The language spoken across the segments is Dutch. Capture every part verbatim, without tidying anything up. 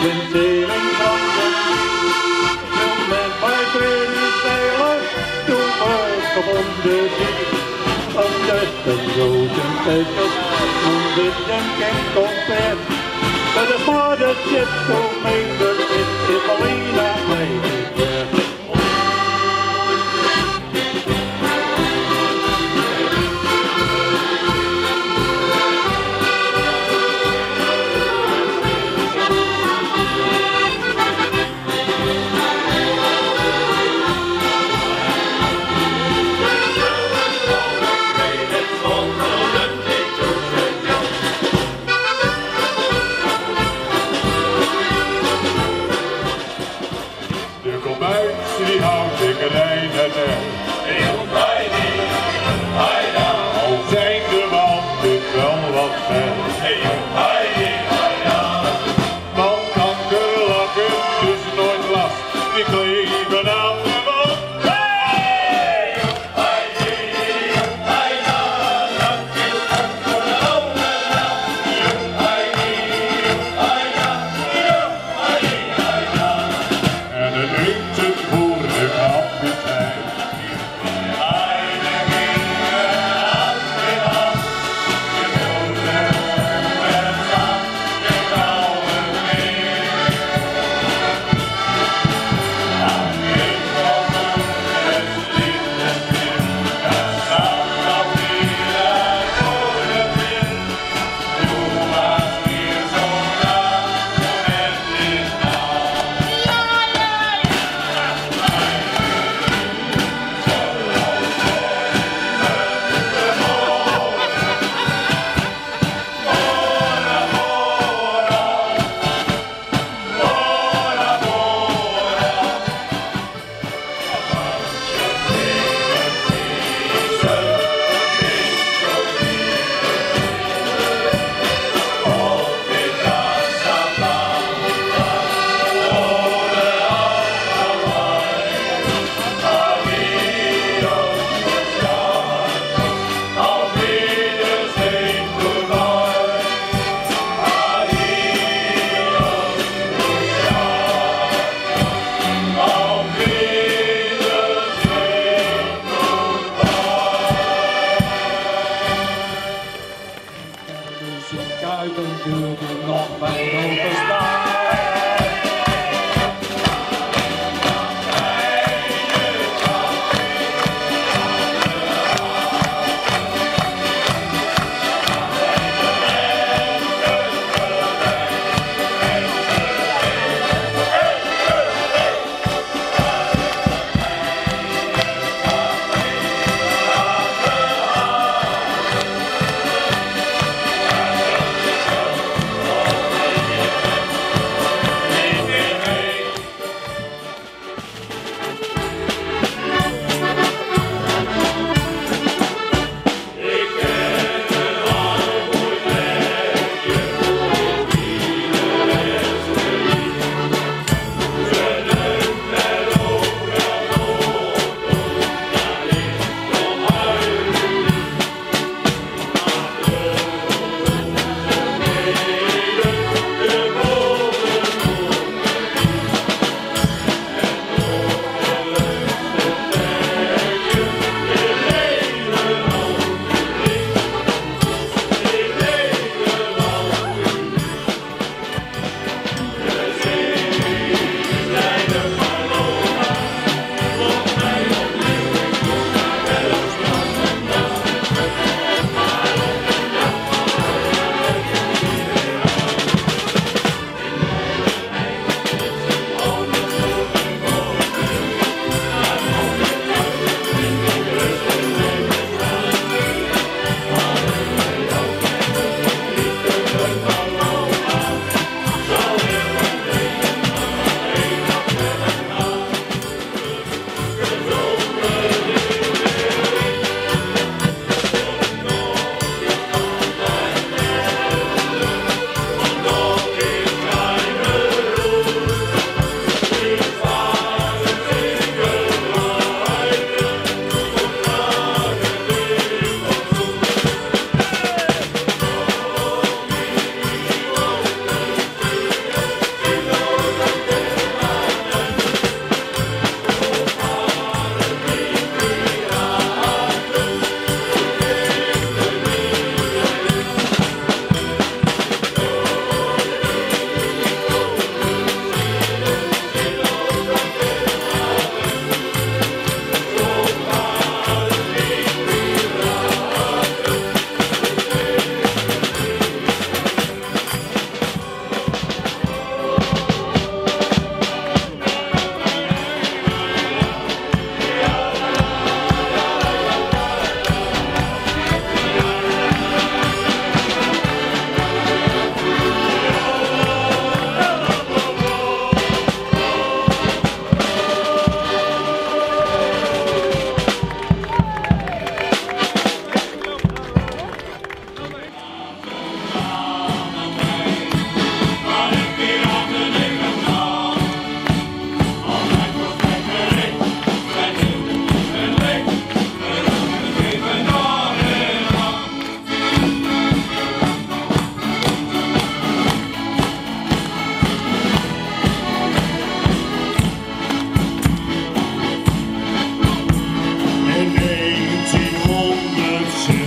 been sailing from the sea. You met my pretty sailor, you first upon the sea. Of dust and ocean precious, none with them can compare. But the smartest ship to make the trip is Helena, my dear. Die houdt ik alleen het al zijn de wanden wel wat ver. Man kan gelachen, dus nooit last, die kleven aan de wand. En het drinkt het voor de kapitein. Kuipen duurde nog bij overstaan.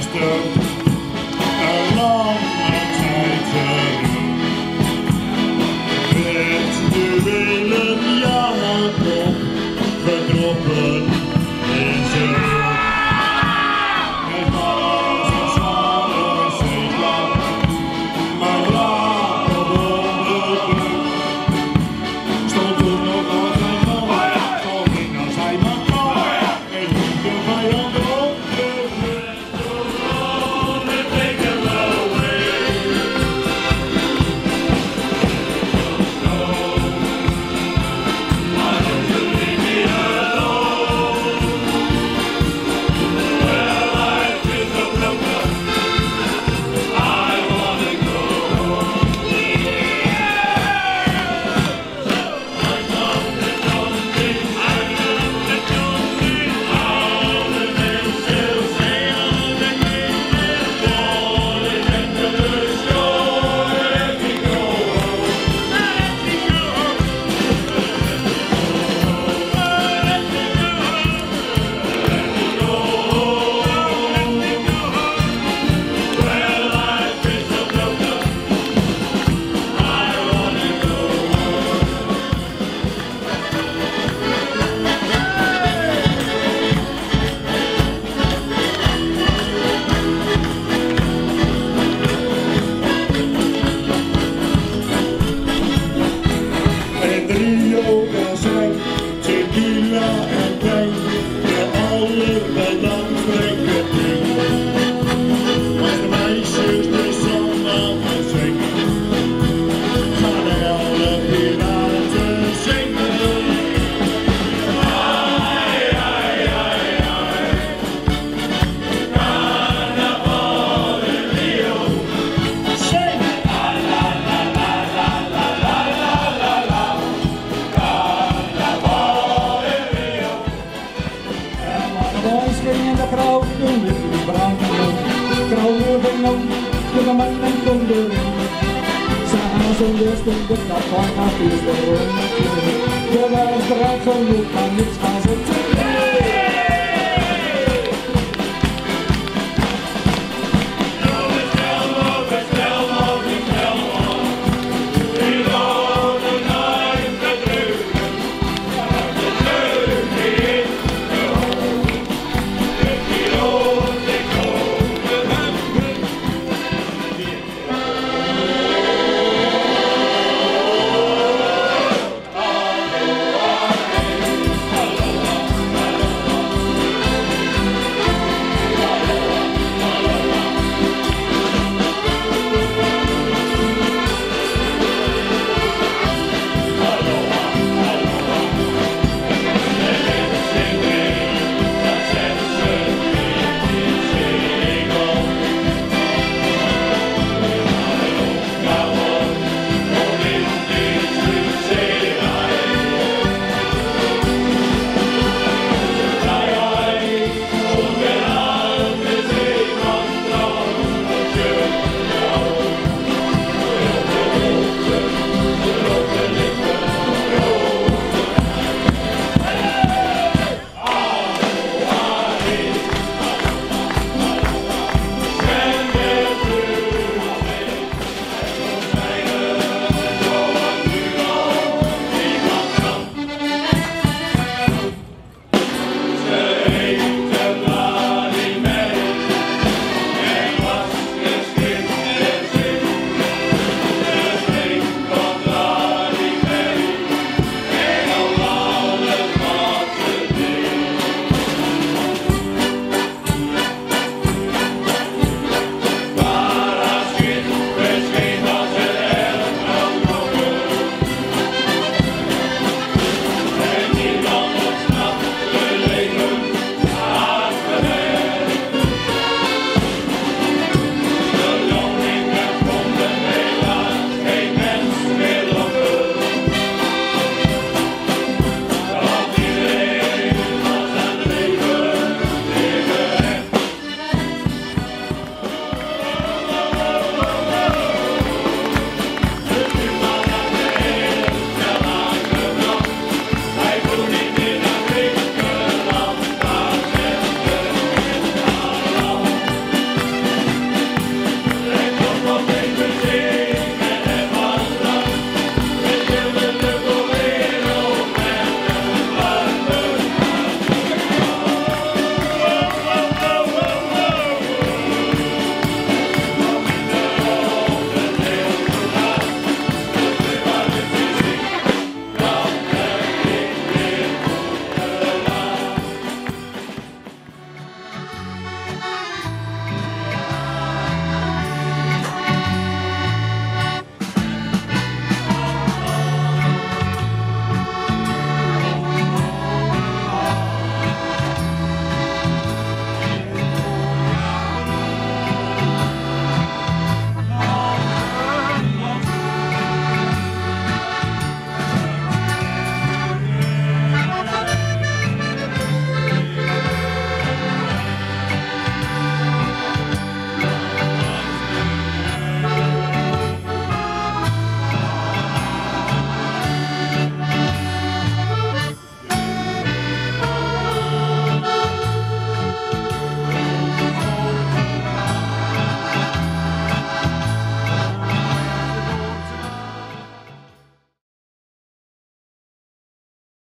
luister, een lange tijd terug. Werd de hele Jacob gedroppen in zijn rug. Het was een zware zeeslag, maar Jacob onder druk. Stond toen nog als hij man, zo ging als hij maar kwam. En hield de vijand op de weg. Rio en zwijg, tequila en wijn, de allerbelangrijke ding. Als de meisjes de zon aan het zingen, gaan de hele piraten zingen. Ai, ai, ai, ai, carnaval in Rio. Zing! La la la la la la la la la la. Boys springen in de crowd, doen dit in de brand. Crowd moving on, to the man and thunder. Samen zonder stunden, dat kwam naar de room. De wereld draait zo, je kan niets gaan zitten.